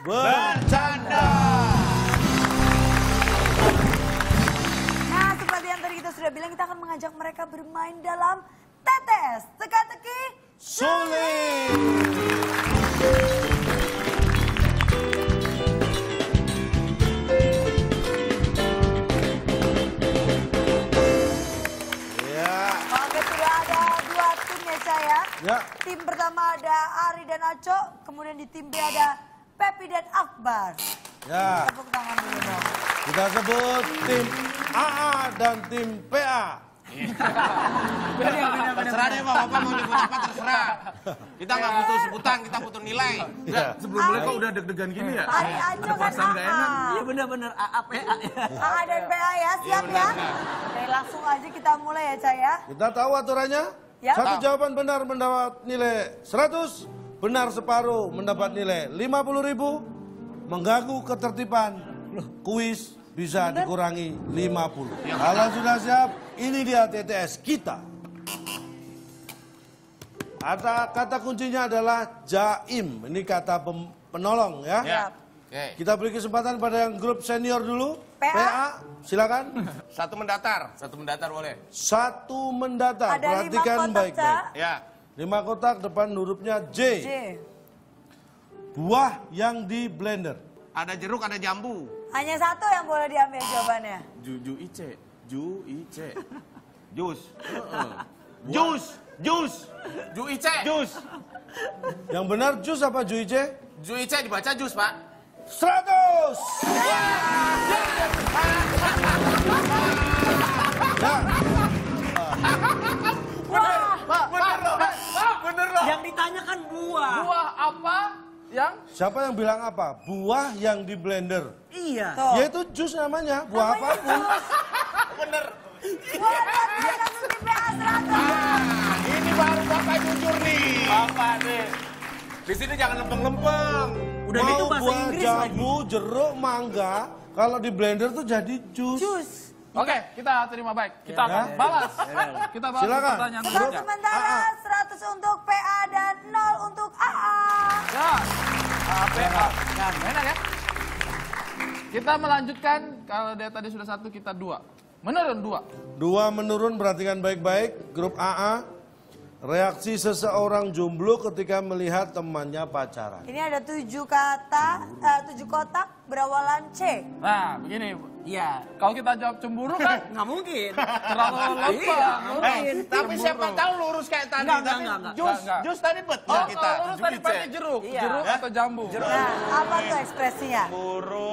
bercanda. Nah, seperti yang tadi kita sudah bilang, kita akan mengajak mereka bermain dalam TTS Teka-teki Sulit. Oke, sudah ada 2 tim ya saya. Ya. Tim pertama ada Ari dan Aco, kemudian di tim B ada Pepi dan Akbar. Ya. Tepuk tangan dulu dong. Kita sebut tim AA dan tim PA. Terserah deh Bapak mau nyebut apa terserah. Kita nggak butuh sebutan, kita butuh nilai. Sebelum mulai kok udah deg-degan gini ya? Ari Aco kan AA. Iya benar-benar AAPA. AA dan PA ya, siap ya? Oke, langsung aja kita mulai ya Caya. Kita tahu aturannya? Ya. Satu jawaban benar mendapat nilai 100, benar separuh mendapat nilai 50.000, mengganggu ketertiban kuis bisa dikurangi 50. Kalau sudah siap, ini dia TTS kita. Kata kuncinya adalah jaim. Ini kata penolong ya. Siap. Oke. Kita beri kesempatan pada yang grup senior dulu. PA. Silakan. Satu mendatar boleh. Satu mendatar. Ada 5 Perhatikan kotak, baik-baik. Cak. Ya. 5 kotak, depan hurufnya J. J. Buah yang di blender. Ada jeruk, ada jambu. Hanya satu yang boleh diambil jawabannya. Ju Ice. Jus. Jus. Jus. Ju Ice. Jus. Yang benar jus apa juice? Ju Ice dibaca jus, Pak. 100. Ya. Bener loh. Yang ditanyakan buah. Buah apa yang? Siapa yang bilang apa? Buah yang di blender. Iya. Tuh. Yaitu jus namanya, buah apapun. Bener. Buat langsung tim PA 100. Ini baru Bapak jujur nih. Apa nih? Di sini jangan lempeng-lempeng. Udah gitu Mau bahasa buah Inggris lagi. jambu, jeruk, mangga, kalau di blender tuh jadi jus. Jus. Oke, kita terima baik. Kita Ya. akan balas. Kita balas Silakan. pertanyaan Skor berikutnya. sementara 100 untuk PA dan 0 untuk AA. Ya. APA. Nah, enak ya. Kita melanjutkan, kalau dia tadi sudah 1, kita 2. Menurun 2. 2 menurun, perhatikan baik-baik. Grup AA, reaksi seseorang jomblo ketika melihat temannya pacaran. Ini ada 7 kotak berawalan C. Nah, begini. Iya. Kalau kita jawab cemburu kan Nggak mungkin. terlalu lempeng. Iya, nggak mungkin. Tapi siapa tahu lurus kayak tadi. Enggak, Tapi enggak. Enggak. Jus tadi betul Oh, kita. kalau lurus tadi pakai jeruk. Iya. Jeruk atau jambu? Nah, apa tuh ekspresinya? Buru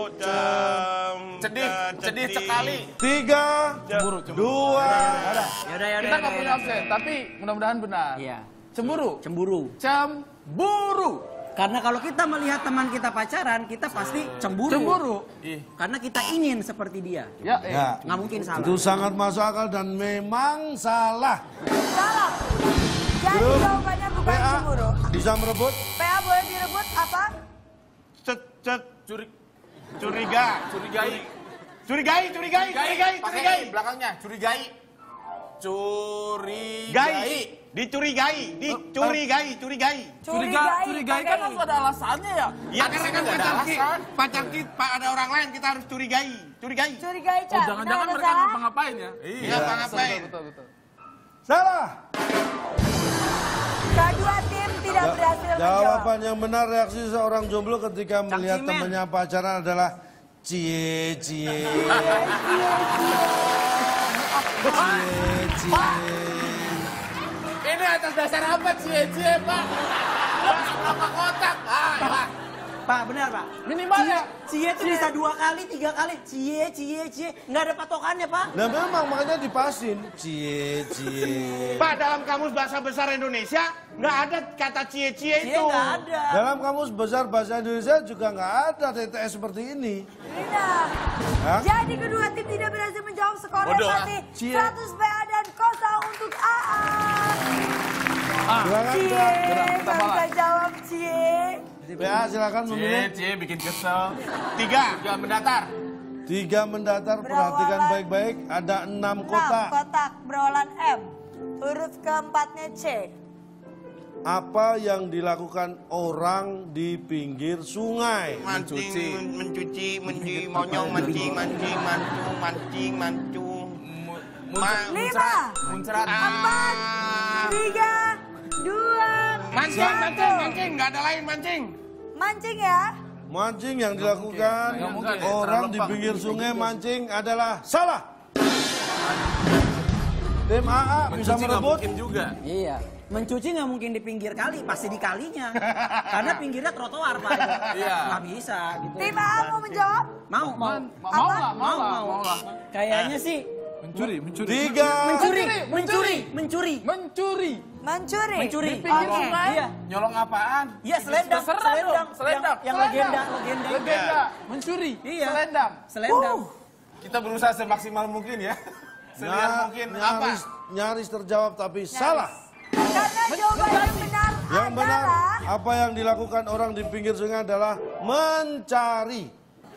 Cedih sekali. 3, Cemburu. 2, Yaudah. Kita nggak punya opsi, tapi mudah-mudahan benar. Iya. Cemburu. Cemburu. Cemburu. Karena kalau kita melihat teman kita pacaran, kita pasti cemburu. Cemburu. Karena kita ingin seperti dia. Ya, ya. Nggak mungkin salah. Itu sangat masuk akal dan memang salah. Salah. Jadi Grup jawabannya bukan PA cemburu. bisa merebut. PA boleh direbut apa? Curigai. Belakangnya curigai. Dicurigai. Curigai kan harus ada alasannya ya. Ya karena kan pacar kita ada orang lain kita harus curigai. Curigai, Oh, Cak. jangan-jangan Benar mereka atau salah? ngapa-ngapain ya? Iya, ngapain? Betul. Salah. Kedua tim tidak berhasil menjawab. Jawaban yang benar reaksi seorang jomblo ketika melihat Cangcimen. temannya pacaran adalah cie. Ini atas dasar apa cie-cie, Pak? Apa kotak? Pak, benar Pak. Minimalnya. Cie itu bisa 2 kali, 3 kali. Cie. Nggak ada patokannya Pak. Nah memang makanya dipasin cie. Pak, dalam kamus bahasa besar Indonesia nggak ada kata cie-cie Cie itu. nggak ada. Dalam kamus besar bahasa Indonesia juga nggak ada TTS seperti ini. Tidak. Hah? Jadi kedua tim tidak berhasil menjawab, skornya Bodoh, masih 100 PA dan 0 untuk AA. Silakan Cie, PA. nggak bisa jawab Cie. PA silakan memilih. Cie bikin kesel. 3 mendatar. 3 mendatar, perhatikan baik-baik. Ada 6 6 kotak. kotak berawalan M. Huruf keempatnya C. Apa yang dilakukan orang di pinggir sungai? Mancing, mencuci, monyong, mancing, mancu. 5, 4, 3, 2, Mancing, nggak ada lain mancing. Mancing ya. Mancing yang dilakukan orang di pinggir sungai mancing adalah salah. Tim AA bisa merebut. Iya. Mencuci nggak mungkin di pinggir kali, pasti di kalinya. Karena pinggirnya trotoar, Pak. Iya. Nggak bisa gitu. Tim AA mau menjawab? Mau. Mau lah. Kayaknya sih Mencuri. 3. mencuri. Mencuri. Di pinggir Oke. sungai. Iya. Nyolong apaan? Iya, selendang. Yang legenda. Legenda. Mencuri. Iya. Selendang. Kita berusaha semaksimal mungkin ya. Seliar mungkin. Apa? Nyaris terjawab tapi salah. Karena jawaban yang benar Yang benar, adalah apa yang dilakukan orang di pinggir sungai adalah mencari.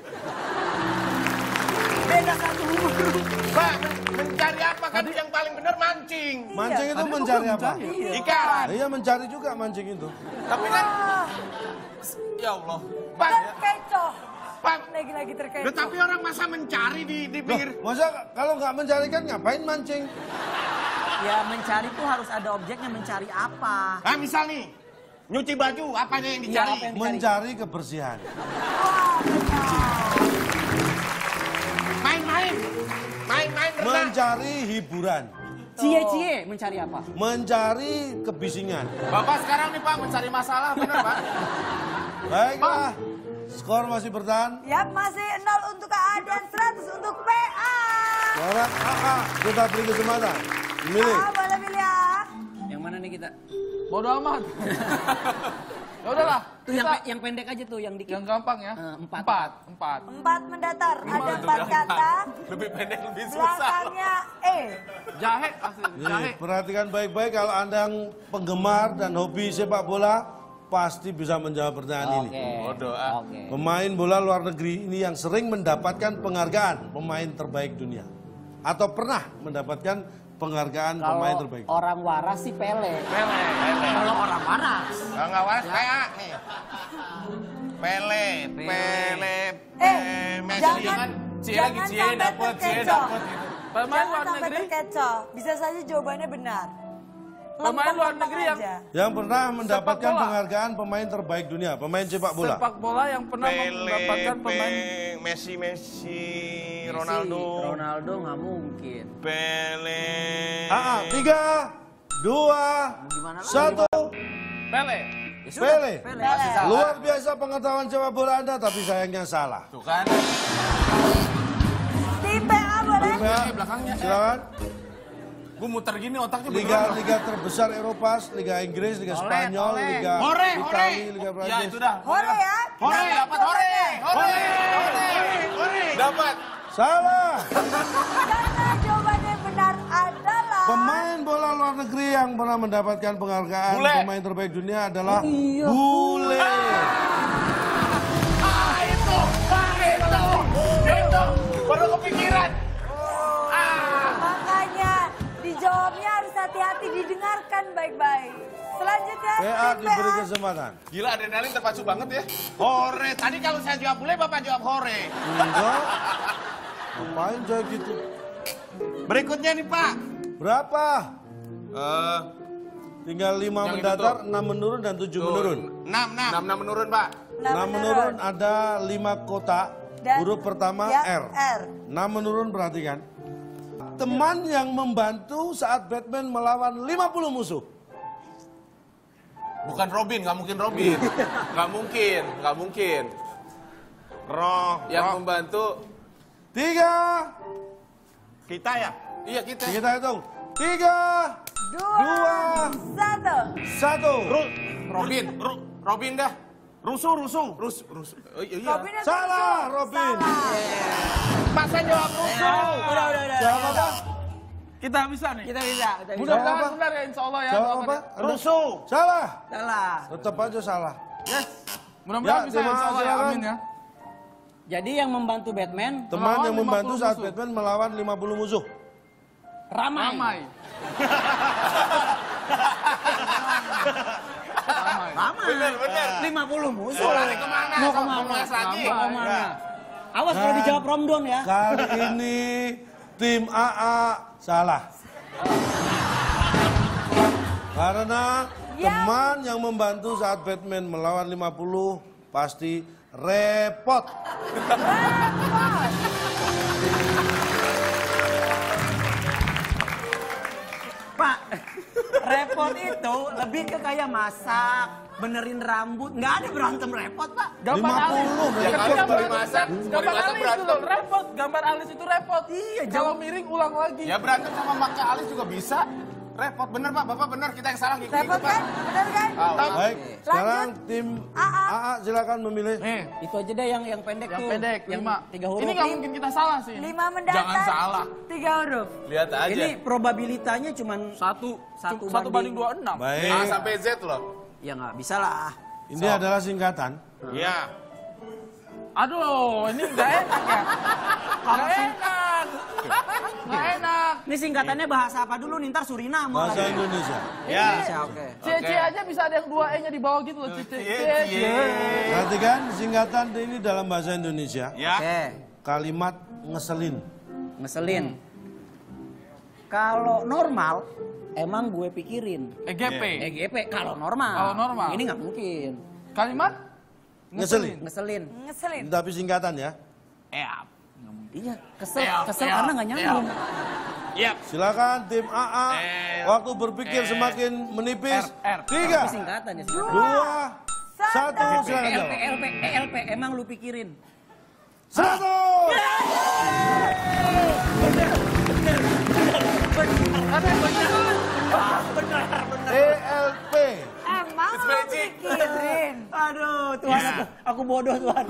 beda satu huruf. Pak, mencari apa kan yang paling benar mancing. Mancing itu mencari apa? Ikan. Iya mencari juga mancing itu. Tapi kan, Wah, ya Allah. Pak, terkecoh. Pak. Lagi terkecoh. Tetapi orang masa mencari di pinggir. Loh, masa kalau nggak mencari kan ngapain mancing? Ya mencari tuh harus ada objeknya, mencari apa? Nah, misal nih, nyuci baju, apanya yang dicari? Iya, apa yang Mencari kebersihan. Wah, benar. Main-main berenang. Mencari hiburan. Cie-cie mencari apa? Mencari kebisingan. Bapak sekarang nih Pak mencari masalah, bener Pak? Baiklah, skor masih bertahan. Yap, masih 0 untuk AA dan 100 untuk PA. Sekarang AA kita beri kesempatan. Milih. AA boleh pilih AA. Yang mana nih kita? Bodoh amat. Ya udahlah. Tuh yang pendek aja tuh, yang dikit. Yang gampang ya. 4. 4 mendatar. Ada 4 kata. Lebih pendek, lebih susah. Belakangnya E. Jahe asli. Jahe. Nih, perhatikan baik-baik kalau Anda yang penggemar dan hobi sepak bola pasti bisa menjawab pertanyaan ini. Bodoh. Oke. Pemain bola luar negeri ini yang sering mendapatkan penghargaan pemain terbaik dunia atau pernah mendapatkan penghargaan pemain Kalau terbaik. orang waras sih Pele. Pele. Kalau orang waras. Enggak waras kayak nih. Pele, Messi. Jangan Cie lagi, cie sampai dapet, cie terkecoh. dapet gitu. Pemain Jangan luar sampai negeri. terkecoh. Bisa saja jawabannya benar. Pemain luar Lempeng-lempeng negeri yang- aja. Yang pernah mendapatkan bola. penghargaan pemain terbaik dunia, pemain sepak bola. Sepak bola yang pernah mendapatkan pemain. Messi, Ronaldo. Ronaldo nggak mungkin. Pele. AA 3, 2, 1. Pele. Ya sudah, Pele. Pele. Luar biasa pengetahuan sepak bola Anda, tapi sayangnya salah. Tuh kan. Tim PA boleh. Ya, belakangnya. silakan. Gue muter gini otaknya Liga terbesar Eropa, Liga Inggris, Liga Spanyol, Liga Hore, Itali, Liga Ya Prancis. itu dah. Hore ya. Hore, dapat hore. Dapat. Salah. Karena jawaban yang benar adalah Pemain bola luar negeri yang pernah mendapatkan penghargaan Bule. pemain terbaik dunia adalah Bule. Itu baru kepikiran. makanya dijawabnya harus hati-hati, didengarkan baik-baik. Selanjutnya PA tim diberi PA. kesempatan. Gila adrenalin terpacu banget ya. Hore. Tadi kalau saya jawab bule, Bapak jawab hore. Enggak. Ngapain saya gitu? Berikutnya nih, Pak. Berapa? Tinggal 5 Yang itu mendatar, tuh. 6 menurun dan 7 menurun. 6. 6 menurun Pak. 6 menurun ada 5 kotak. Dan Huruf pertama ya, R. R. 6 menurun perhatikan. Teman yang membantu saat Batman melawan 50 musuh. Bukan Robin, nggak mungkin Robin. Nggak mungkin. Yang membantu 3. Kita ya. iya kita. Kita hitung. 3, 2, 1. 1. Robin dah. Rusuh. Oh, iya. Robin atau Salah, Rusuh? Robin. Salah. Masa jawab rusuh? Udah. Jawab apa? Kita bisa nih. Kita bisa. Mudah-mudahan apa? benar ya insya Allah ya. Jawab jawabannya. apa? Anda- Rusuh. Salah. Salah. Tetap aja salah. Yes. Mudah-mudahan Ya, bisa ya, terima insya Allah ya. silakan. Amin ya. Jadi yang membantu Batman Teman Melawan yang membantu 50 saat musuh. Batman melawan 50 musuh. ramai. Ramai. Lama. Bener. 50 musuh. Mau lari kemana? Mau Mau kemana? ngeles lagi? Mau kemana? Awas kalau dijawab Romdon ya. Kali ini tim AA salah. Karena teman yang membantu saat Batman melawan 50 pasti repot. Pak, repot itu lebih ke kayak masak, benerin rambut. Nggak ada berantem repot, Pak. 50 Ya repot. kali mau dimasak, mau Gambar dimasak alis itu berantem. loh, repot. Gambar alis itu repot. Iya, Kalau miring ulang lagi. Ya berantem sama Maka Alis juga bisa. Repot, bener Pak, Bapak bener, kita yang salah ngikut Repot kan? Bener kan? Baik, sekarang tim AA silakan memilih. Itu aja deh yang pendek Yang tuh. pendek, yang 5. 3 huruf. Ini nggak mungkin kita salah sih. 5 mendatang. Jangan salah. 3 huruf. Lihat aja. Ini probabilitanya cuman Satu banding banding 26. A Baik, sampai Z loh. ya nggak bisa lah. ini adalah singkatan. Iya. Aduh, ini nggak enak ya. Nggak enak. Nggak enak. Ini singkatannya bahasa apa dulu nih? Ntar Suriname. Bahasa lagi. Indonesia. Ya. Indonesia, oke. C aja bisa ada yang 2 E-nya di bawah gitu loh. C. Perhatikan singkatan ini dalam bahasa Indonesia. Ya. Oke, Kalimat ngeselin. ngeselin. Kalau normal, emang gue pikirin. EGP. EGP kalau normal. Kalau normal. Ini nggak mungkin. Kalimat Ngeselin. Ngeselin. Ngeselin. Tapi singkatan ya. Iya, kesel karena nggak nyambung. Iya. Silakan tim AA. Waktu berpikir semakin menipis. 3, Tapi singkatan ya. 2, 1, silakan jawab. ELP, emang lu pikirin. 100. ELP. Emang lo pikirin. Aduh, Tuhan aku bodoh Tuhan.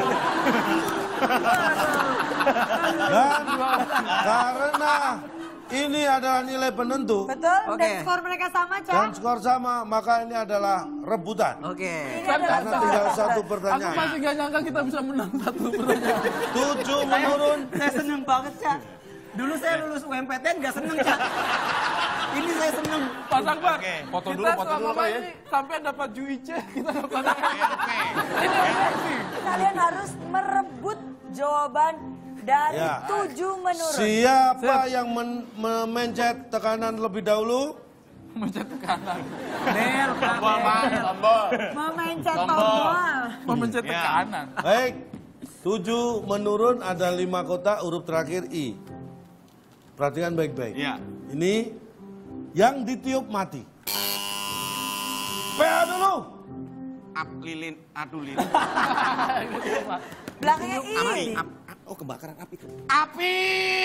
Dan karena ini adalah nilai penentu Betul? Oke. Dan skor mereka sama, Ca? dan skor sama, maka ini adalah rebutan. Oke. Ini adalah Karena tinggal satu Aku pertanyaan. masih gak nyangka kita bisa menang 1 pertanyaan. 7 menurun. Saya seneng banget, Cak. Dulu saya lulus UMPTN gak seneng, Cak. Ini saya seneng. Pas Akbar, Foto kita dulu, foto selama dulu, Pak, ya. ini sampai dapat Juice, kita dapat ini amazing. Kalian harus merebut jawaban dari Ya. 7 menurut. Siapa yang memencet tekanan lebih dahulu? Mencet ke kanan. Bel, Pak. Tombol, Pak, tombol. Memencet tombol. Memencet ke kanan. Baik. 7 menurun, ada 5 kotak, huruf terakhir I. Perhatikan baik-baik. Iya. Ini yang ditiup mati. PA dulu. Lilin, aduh lilin. Belakangnya I. Oh, kebakaran api tuh. Api!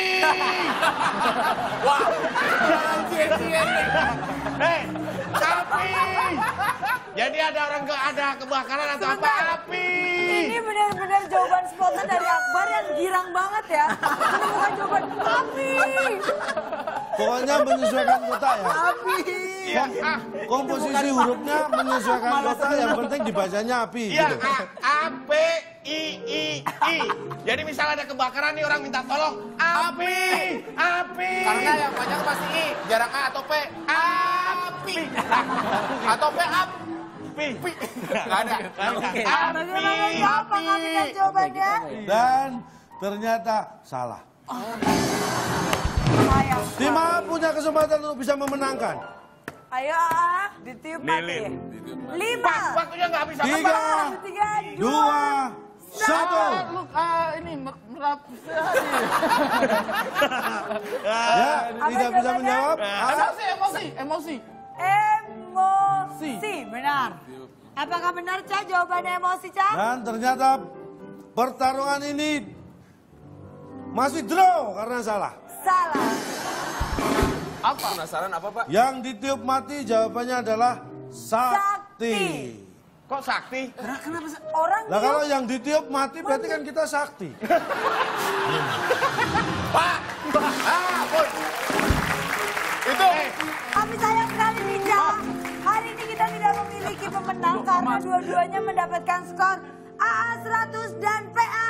Wah, jangan cie-cie nih. Hei, api! Jadi ada kebakaran atau apa? Api! Ini benar-benar jawaban spontan dari Akbar yang girang banget ya. Ini bukan jawaban api. Pokoknya menyesuaikan kotak ya. Api. Iya, Komposisi hurufnya menyesuaikan kotak, yang penting dibacanya api. iya, Gitu. A-P-I-I-I. Jadi misalnya ada kebakaran nih orang minta tolong, api, api. Karena yang banyak pasti I, jarang A atau P. Api. Atau P, api. Nggak ada. Oke. Bagaimana siapa kami lihat jawabannya? Dan ternyata salah. Sayang. Tim A punya kesempatan untuk bisa memenangkan. Ayo A, ditiup mati. 5, Waktunya nggak bisa. 3, 3, 2, 1. Lu ini merap. Ya, tidak bisa menjawab. A. Emosi. Emosi. Benar. Apakah benar, Ca? Jawabannya emosi, Ca? Dan ternyata pertarungan ini masih draw karena salah. Salah. Apa? Penasaran apa Pak? Yang ditiup mati jawabannya adalah sakti. Kok sakti? Kenapa sih? Orang Nah kalau yang ditiup mati berarti kan kita sakti. Pak! Boy. Itu. Tapi sayang sekali nih, Ca. Hari ini kita tidak memiliki pemenang karena dua-duanya mendapatkan skor AA 100 dan PA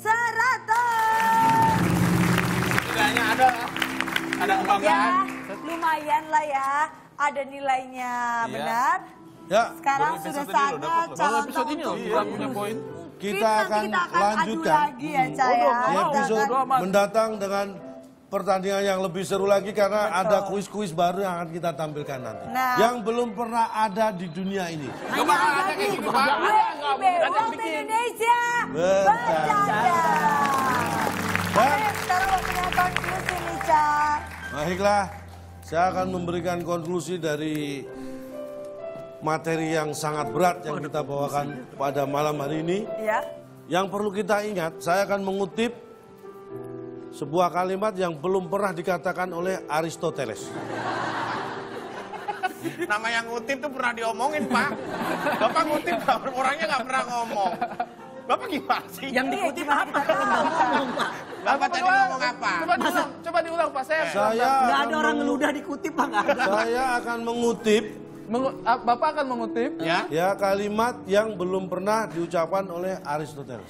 100. Setidaknya ada Ya, lumayan lah ya. Ada nilainya, benar? Ya, Sekarang sudah saatnya calon Episode ini loh, untuk punya poin. kita akan adu lanjutkan lagi ya, Cah ya. di episode mendatang dengan pertandingan yang lebih seru lagi karena ada kuis-kuis baru yang akan kita tampilkan nanti. Nah. Yang belum pernah ada di dunia ini. Hanya ada di WIB World Indonesia Bercanda. Dan Oke, sekarang waktunya konklusi nih, Cah. baiklah, saya akan memberikan konklusi dari materi yang sangat berat yang kita bawakan pada malam hari ini. Ya. Yang perlu kita ingat, saya akan mengutip sebuah kalimat yang belum pernah dikatakan oleh Aristoteles. Nama yang ngutip tuh pernah diomongin, Pak. Bapak ngutip, orangnya nggak pernah ngomong. Bapak gimana sih? Yang dikutip apa kalau nggak ngomong, Pak? Bapak tadi ngomong apa? Coba diulang, Pak. Saya Nggak ada akan orang ngeludah dikutip, Pak. Nggak ada. Saya akan mengutip Bapak akan mengutip. Ya. kalimat yang belum pernah diucapkan oleh Aristoteles.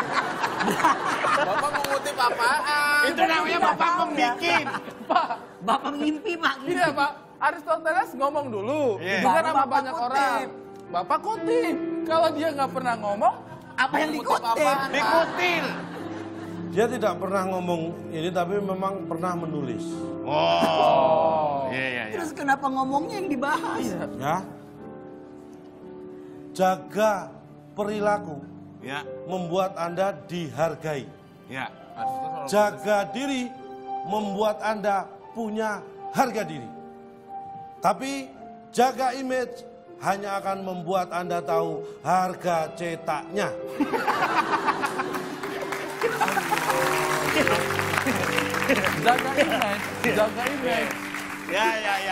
Bapak mengutip apaan? Itu namanya Bapak membikin. Pak, Bapak ngimpi, Pak. iya Pak. Aristoteles ngomong dulu. Iya. Didengar sama Bapak banyak kutip. orang. Bapak kutip. Kalau dia nggak pernah ngomong, Apa yang dikutip? Dikutil. Dia tidak pernah ngomong ini tapi memang pernah menulis. Oh. Iya. Terus kenapa ngomongnya yang dibahas? Ya. Jaga perilaku Ya. membuat Anda dihargai. Ya. Jaga diri membuat Anda punya harga diri. Tapi jaga image hanya akan membuat Anda tahu harga cetaknya. jaga image. Jaga image. Ya.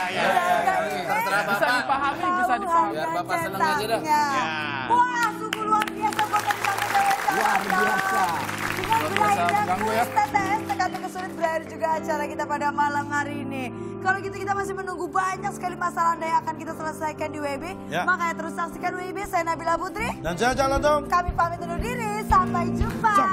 Bisa dipahami, bisa dipahami. Biar Bapak seneng aja dah. Wah, sungguh luar biasa buat Luar biasa. Dengan berakhirnya Ganggu ya. kuis TTS teka-teki sulit berakhir juga acara kita pada malam hari ini. Kalau gitu kita masih menunggu banyak sekali masalah Anda yang akan kita selesaikan di WIB. Ya. Makanya terus saksikan WIB. Saya Nabila Putri. Dan saya Jalan Dong. Kami pamit undur diri. Sampai jumpa.